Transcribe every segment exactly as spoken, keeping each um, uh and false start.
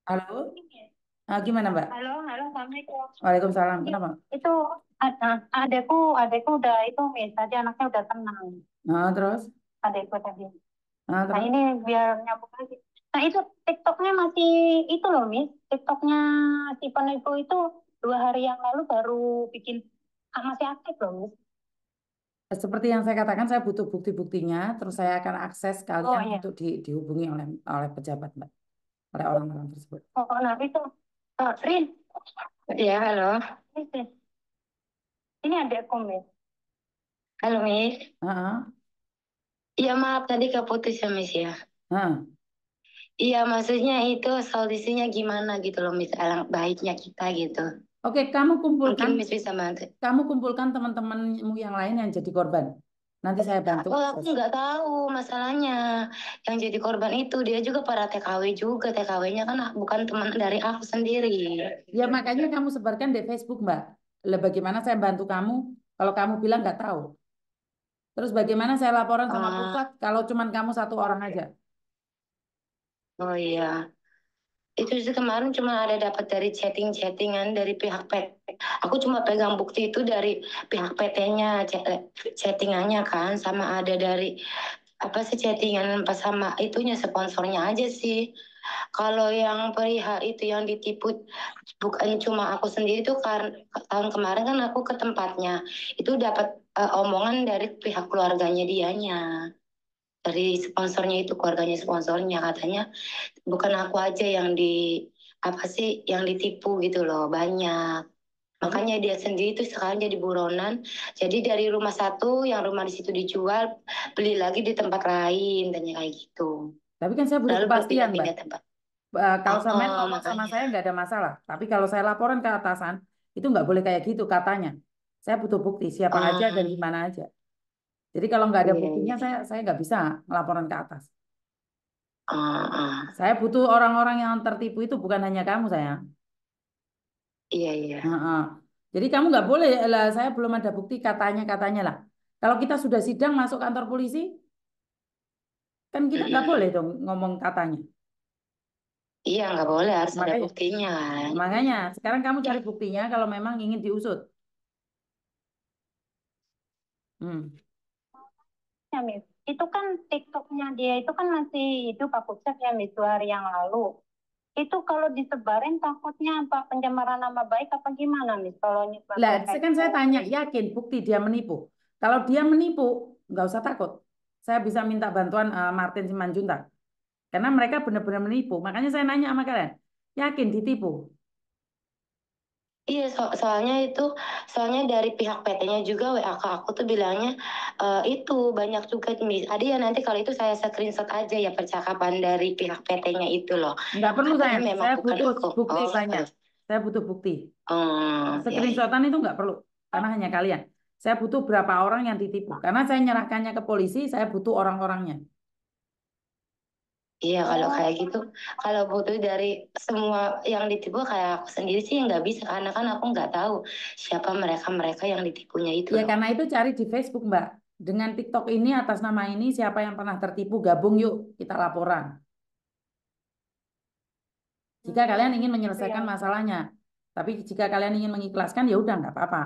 Halo, ah, gimana Mbak? Halo, halo, Assalamualaikum. Waalaikumsalam. Iya, Kenapa? itu ad- ad- adekku, adekku udah itu Miss, tadi anaknya udah tenang, Ah, terus? adekku tadi. Ah, Nah terus? ini biar nyambung lagi. Nah itu TikToknya masih itu loh Miss, TikToknya si penipu itu dua hari yang lalu baru bikin, ah, masih aktif loh Miss. Seperti yang saya katakan, saya butuh bukti-buktinya. Terus saya akan akses Oh kalian iya, untuk di, dihubungi oleh oleh pejabat, Mbak, oleh orang-orang tersebut. oh oh, nah itu, oh, Rin, Ya, halo. Miss, Miss. Ini adekku Miss. Halo, Miss. Ah, ah, Iya, maaf tadi keputus ya, Miss ya. ah. Iya, maksudnya itu solusinya gimana gitu loh, Miss. Alangkah baiknya kita gitu. Oke, kamu Mungkin kumpulkan, Miss bisa bantu. kamu kumpulkan teman-temanmu yang lain yang jadi korban. Nanti saya bantu Oh, aku akses. nggak tahu masalahnya. Yang jadi korban itu dia juga para T K W juga. T K W-nya kan bukan teman dari aku sendiri. Ya makanya kamu sebarkan di Facebook, Mbak. Lah bagaimana saya bantu kamu kalau kamu bilang nggak tahu? Terus bagaimana saya laporan sama Ah, pusat kalau cuman kamu satu orang aja? oh iya. Itu sih kemarin cuma ada dapat dari chatting-chattingan dari pihak P T. Aku cuma pegang bukti itu dari pihak P T-nya, chattingannya kan, sama ada dari apa sih chattingan pas sama itunya sponsornya aja sih. Kalau yang perihal itu yang ditipu bukan cuma aku sendiri tuh karena tahun kemarin kan aku ke tempatnya itu dapat eh, omongan dari pihak keluarganya dianya, dari sponsornya itu keluarganya sponsornya katanya bukan aku aja yang di apa sih yang ditipu gitu loh banyak. Tapi Makanya dia sendiri tuh sekarang jadi buronan. Jadi dari rumah satu yang rumah di situ dijual, beli lagi di tempat lain, tanya kayak gitu. Tapi kan saya butuh Lalu kepastian, Mbak. berpindah-pindah tempat. Eh, Kalau Oh, sampean oh, ngomong sama makanya. saya nggak ada masalah. Tapi kalau saya laporan ke atasan, itu nggak boleh kayak gitu katanya. Saya butuh bukti siapa aja dan Hmm, di mana aja. Jadi kalau nggak ada iya, buktinya, saya iya. saya nggak bisa ngelaporan ke atas. Ah, ah. Saya butuh orang-orang yang tertipu itu bukan hanya kamu, sayang. Iya, iya. Heeh. Jadi kamu nggak boleh lah. Saya belum ada bukti katanya katanya lah. Kalau kita sudah sidang masuk kantor polisi, kan kita nggak boleh Mm-mm. dong ngomong katanya. Iya, nggak boleh, harus ada Makanya, buktinya kan. makanya sekarang kamu cari buktinya kalau memang ingin diusut. Hmm. Ya, Miss. Itu kan TikToknya dia itu kan masih hidup aku cek ya Miss dua hari yang lalu. Itu kalau disebarin takutnya apa pencemaran nama baik apa gimana Miss kalau nyebar Lah, kalau saya kayak kan gitu. saya tanya, yakin bukti dia menipu. Kalau dia menipu, nggak usah takut. Saya bisa minta bantuan eh, Martin Simanjuntak. Karena mereka benar-benar menipu. Makanya saya nanya sama kalian, yakin ditipu? Iya, so- soalnya itu, soalnya dari pihak P T-nya juga W A ke aku tuh bilangnya eh, itu banyak juga nih. Ada ya nanti kalau itu saya screenshot aja ya percakapan dari pihak P T-nya itu loh. Nggak perlu Katanya sayang. memang Saya bukan butuh aku. bukti Oh, banyak. terus. Saya butuh bukti. Oh, ya, ya. Screenshotan itu nggak perlu. Karena hanya kalian. Saya butuh berapa orang yang ditipu. Karena saya nyerahkannya ke polisi, saya butuh orang-orangnya. Iya, kalau kayak Oh, gitu, kalau butuh dari semua yang ditipu kayak aku sendiri sih nggak bisa karena kan aku nggak tahu siapa mereka-mereka yang ditipunya itu Ya loh. karena itu cari di Facebook, Mbak. Dengan TikTok ini atas nama ini siapa yang pernah tertipu gabung yuk kita laporan. Jika kalian ingin hmm, gitu ya menyelesaikan Miss. masalahnya. Tapi jika kalian ingin mengikhlaskan ya udah nggak apa-apa.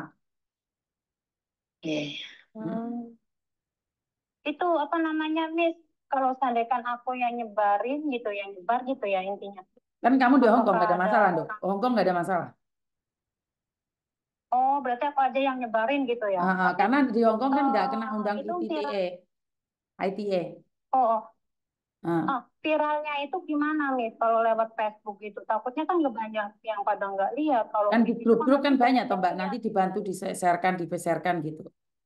Iya. Hmm. Hmm. Itu apa namanya Miss? Kalau seandainya aku yang nyebarin gitu, yang nyebar gitu ya intinya. Kan kamu di Hong Kong Apakah nggak ada ada masalah, Dok. orang? Hong Kong nggak ada masalah. Oh, berarti aku aja yang nyebarin gitu ya? Ah, ah, Oke. karena di Hong Kong kan nggak kena Eh undang itu viral. I T E, I T E. Oh, oh. Ah, Ah, viralnya itu gimana nih kalau lewat Facebook gitu? Takutnya kan nggak banyak yang pada nggak lihat. Kalau kan di feed itu kan grup-grup nanti kan banyak banyak toh yang Mbak. Nanti lihat. dibantu diseserkan, dibeserkan gitu.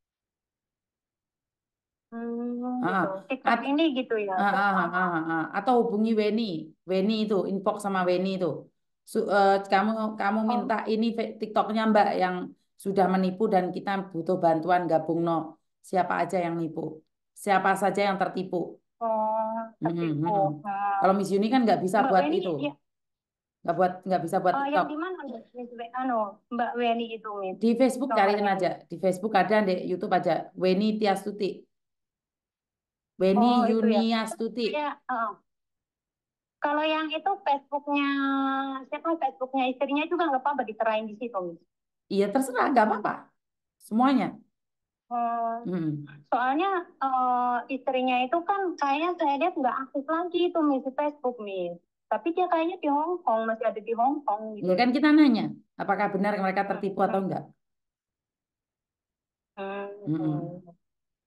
Hmm, Ah, gitu. TikTok at, ini gitu ya. ah, Terus, ah, ah, ah, ah. ah. Atau hubungi Weni, Weni itu inbox sama Weni itu. Su- eh, kamu kamu minta oh, ini fe- TikToknya Mbak yang sudah menipu dan kita butuh bantuan gabung no. Siapa aja yang nipu? Siapa saja yang tertipu? oh, Mm-mm, tertipu. mm-mm. Kalau Hmm. Miss Yuni kan nggak bisa Mbak buat Weni, itu, ya, nggak buat nggak bisa buat eh, yang TikTok. di mana Miss? Miss We- anu, Mbak Weni itu Miss Di Facebook cariin nomornya aja, Miss. di Facebook ada, di YouTube aja. Weni Tiastuti, Weni Oh, itu ya. Yuniastuti. Kayak, eh, Kalau yang itu Facebooknya siapa? Facebooknya istrinya juga nggak apa-apa diterain di situ, Miss. Iya terserah, nggak apa-apa. Semuanya. Hmm, Hmm. soalnya eh, istrinya itu kan kayaknya saya lihat nggak aktif lagi itu Miss di Facebook, Miss. Tapi dia kayaknya di Hong Kong, masih ada di Hong Kong Ya gitu. kan kita nanya, apakah benar mereka tertipu atau Hmm, enggak? hmm, Hmm. hmm.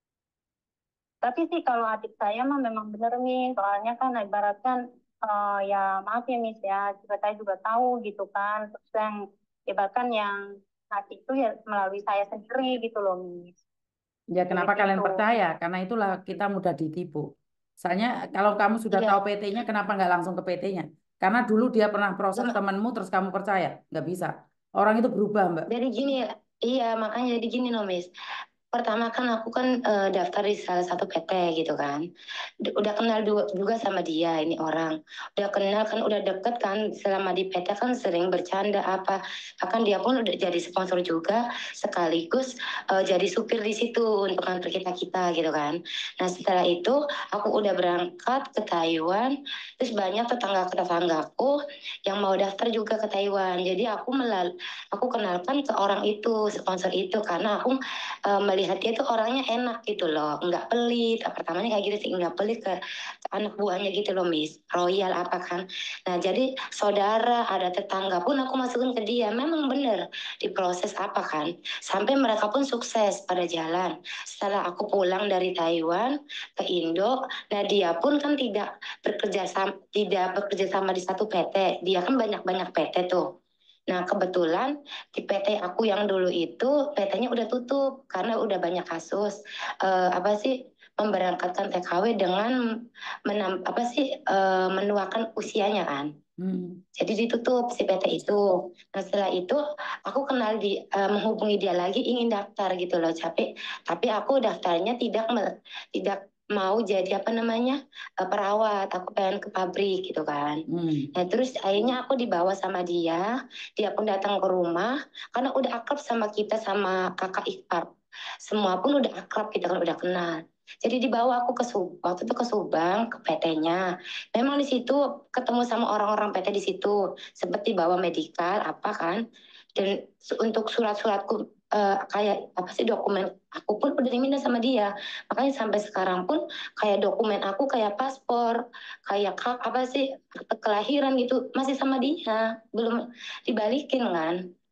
Tapi sih kalau adik saya mah memang bener nih, soalnya kan ibaratkan eh, ya maaf ya Miss ya, juga saya juga tahu gitu kan, terus yang ibaratkan yang ngasih itu ya melalui saya sendiri gitu loh Miss. Ya Kayak kenapa kalian gitu. percaya? Karena itulah kita mudah ditipu. Soalnya kalau kamu sudah tahu Iya, P T-nya, kenapa nggak langsung ke P T-nya? Karena dulu dia pernah proses Gem- temanmu, terus kamu percaya. Nggak bisa. Orang itu berubah, Mbak. jadi gini ya, iya makanya jadi gini loh Miss. Pertama kan aku kan eh, daftar di salah satu P T gitu kan. D- Udah kenal du- juga sama dia ini orang. Udah kenal kan, udah deket kan selama di P T kan sering bercanda apa. Bahkan dia pun udah jadi sponsor juga sekaligus eh, jadi supir di situ untuk nganter kita-kita gitu kan. Nah setelah itu aku udah berangkat ke Taiwan. Terus banyak tetangga-tetanggaku yang mau daftar juga ke Taiwan. Jadi aku melal aku kenalkan ke orang itu, sponsor itu karena aku eh, melihat dia tuh orangnya enak gitu loh, nggak pelit, pertamanya kayak gitu sih, nggak pelit ke anak buahnya gitu loh Miss, royal apa kan. Nah jadi saudara ada tetangga pun aku masukin ke dia, memang bener diproses apa kan, sampai mereka pun sukses pada jalan. Setelah aku pulang dari Taiwan ke Indo, nah dia pun kan tidak bekerja sama, tidak bekerja sama di satu P T, dia kan banyak-banyak P T tuh. Nah, kebetulan di P T aku yang dulu itu P T-nya udah tutup karena udah banyak kasus eh, apa sih memberangkatkan T K W dengan menam, apa sih eh, menuakan usianya kan. Hmm. Jadi ditutup si P T itu. Nah setelah itu aku kenal di eh, menghubungi dia lagi ingin daftar gitu loh. Tapi tapi aku daftarnya tidak me- tidak mau jadi apa namanya eh, perawat. Aku pengen ke pabrik gitu kan. Hmm. Nah terus akhirnya aku dibawa sama dia. Dia pun datang ke rumah karena udah akrab sama kita sama kakak ipar. Semua pun udah akrab kita kan udah kenal. Jadi dibawa aku ke Subang, waktu itu ke Subang, ke P T-nya. Memang di situ ketemu sama orang-orang P T di situ, seperti bawa medikal apa kan, dan su- untuk surat-suratku eh, kayak apa sih dokumen aku pun udah diminta sama dia, makanya sampai sekarang pun kayak dokumen aku kayak paspor, kayak hak apa sih akte kelahiran gitu masih sama dia, belum dibalikin kan.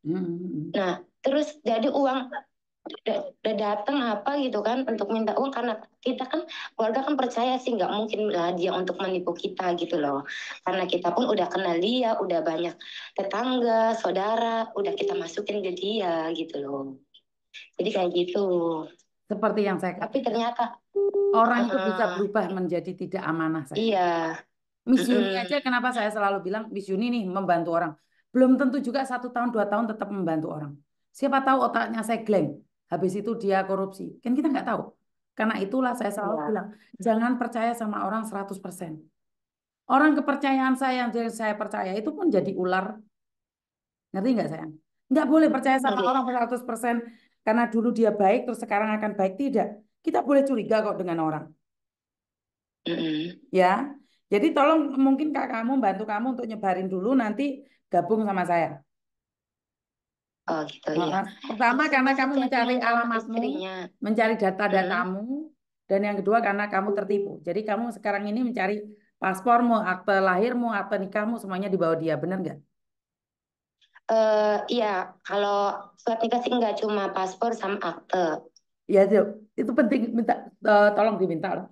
Hmm. Nah terus jadi uang udah, udah datang apa gitu kan untuk minta uang karena kita kan keluarga kan percaya sih nggak mungkin lah dia untuk menipu kita gitu loh karena kita pun udah kenal dia udah banyak tetangga saudara udah kita masukin ke dia gitu loh jadi kayak gitu Seperti yang saya tapi katakan. ternyata Orang itu bisa uh-uh, berubah menjadi tidak amanah, saya. iya Miss Yuni mm-mm, aja, kenapa saya selalu bilang Miss Yuni nih membantu orang. Belum tentu juga satu tahun, dua tahun tetap membantu orang. Siapa tahu otaknya segleng. Habis itu dia korupsi. Kan kita nggak tahu. Karena itulah saya selalu iya bilang, jangan percaya sama orang seratus persen. Orang kepercayaan saya yang saya percaya itu pun jadi ular. Ngerti nggak sayang? Nggak boleh percaya sama oke orang seratus persen karena dulu dia baik terus sekarang akan baik. Tidak. Kita boleh curiga kok dengan orang. mm-mm. Ya. Jadi tolong mungkin kak kamu bantu kamu untuk nyebarin dulu nanti gabung sama saya. Oh gitu ya Heeh. Pertama aku karena sempat sih kamu mencari chattingan sama alamatmu, istrinya. mencari Mm-mm. data-datamu, dan yang kedua karena kamu tertipu. Jadi kamu sekarang ini mencari paspormu, akte lahirmu, akte nikahmu semuanya di bawah dia, benar nggak? Eh, iya kalau surat nikah sih nggak cuma paspor sama akte. Ya itu, itu penting minta eh, tolong diminta loh.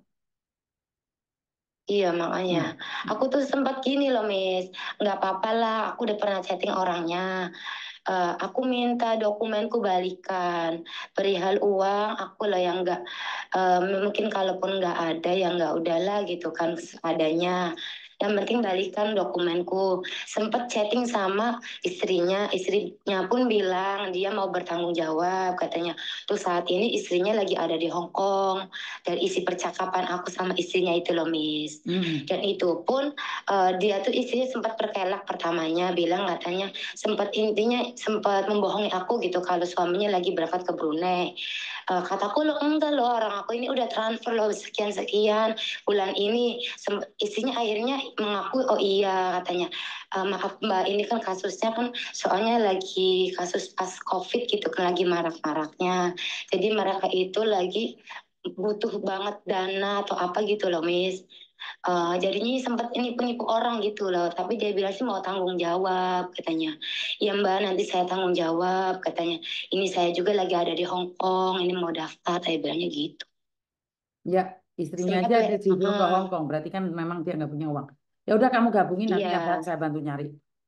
Iya makanya Hmm. aku tuh sempat gini loh Miss, nggak apa-apa lah, aku udah pernah chatting orangnya. Eh, aku minta dokumenku balikan, perihal uang aku lah yang nggak, eh, mungkin kalaupun nggak ada ya nggak udahlah gitu kan adanya. Yang penting balikan dokumenku. Sempet chatting sama istrinya, istrinya pun bilang dia mau bertanggung jawab katanya. Tuh saat ini istrinya lagi ada di Hong Kong. Dan isi percakapan aku sama istrinya itu loh Miss. Hmm. Dan itu pun eh, dia tuh istrinya sempat berkelak pertamanya bilang katanya sempat intinya sempat membohongi aku gitu kalau suaminya lagi berangkat ke Brunei. Uh, kataku lo enggak loh, orang aku ini udah transfer loh sekian sekian bulan ini. Sem- Istrinya akhirnya mengaku, oh iya katanya, "Uh, maaf mbak, ini kan kasusnya kan soalnya lagi kasus pas covid gitu kan, lagi marak-maraknya. Jadi mereka itu lagi butuh banget dana atau apa gitu loh Miss. Eh, jadinya sempat ini penipu orang gitu loh, tapi dia bilang sih mau tanggung jawab katanya. Ya mbak, nanti saya tanggung jawab katanya. Ini saya juga lagi ada di Hong Kong, ini mau daftar, saya bilangnya gitu. Ya, istrinya Sempat aja ya, dia disuruh ke uh, Hong Kong, berarti kan memang dia nggak punya uang. Ya udah kamu gabungin nanti ya, iya, saya bantu nyari.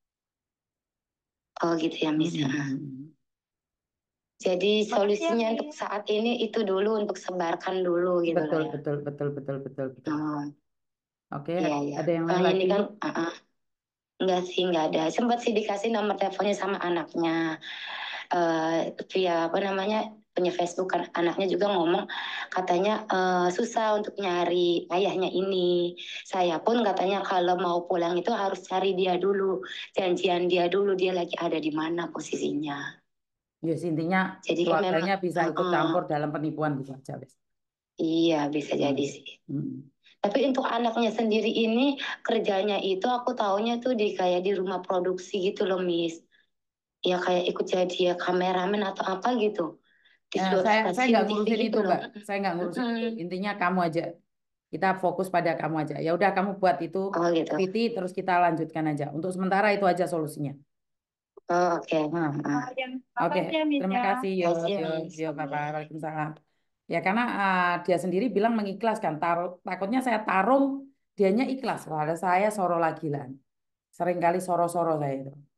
oh gitu ya Miss. Uh. Hmm. Jadi Makasih ya, solusinya untuk Miss. saat ini itu dulu, untuk sebarkan dulu gitu loh Betul, ya. betul, betul, betul, betul, betul. Oh, Oke, iya iya. ada yang lain Soalnya lagi, ini Bu? kan, uh, uh, enggak sih, enggak ada. Sempat sih dikasih nomor teleponnya sama anaknya. Eh, via apa namanya, punya Facebook kan, anaknya juga ngomong katanya eh, susah untuk nyari ayahnya ini. Saya pun katanya kalau mau pulang itu harus cari dia dulu, janjian dia dulu dia lagi ada di mana posisinya. Ya, intinya Jadi kan memang keluarganya bisa uh, ikut uh, campur dalam penipuan gitu aja, wes. iya bisa jadi Hmm. sih. Hmm. Tapi untuk anaknya sendiri ini kerjanya itu aku taunya tuh di kayak di rumah produksi gitu loh Miss. Ya kayak ikut jadi ya kameramen atau apa gitu. Di Nah, saya saya stasiun nggak T V ngurusin gitu itu, loh. Mbak. Saya nggak ngurusin itu. Mm-mm. Intinya kamu aja. Kita fokus pada kamu aja. Ya udah kamu buat itu Oh gitu. P T terus kita lanjutkan aja. Untuk sementara itu aja solusinya. Oh oke. Nah, Ah, Oh, ya, oke. makasih ya, Miss Terima ya. kasih. Yo, makasih ya, yo, Miss. yo, Bapak. Waalaikumsalam. Ya karena ah, dia sendiri bilang mengikhlaskan. Taruh, takutnya saya tarung, dianya ikhlas. Wah, ada saya soro lagi lah. Seringkali soro-soro saya itu.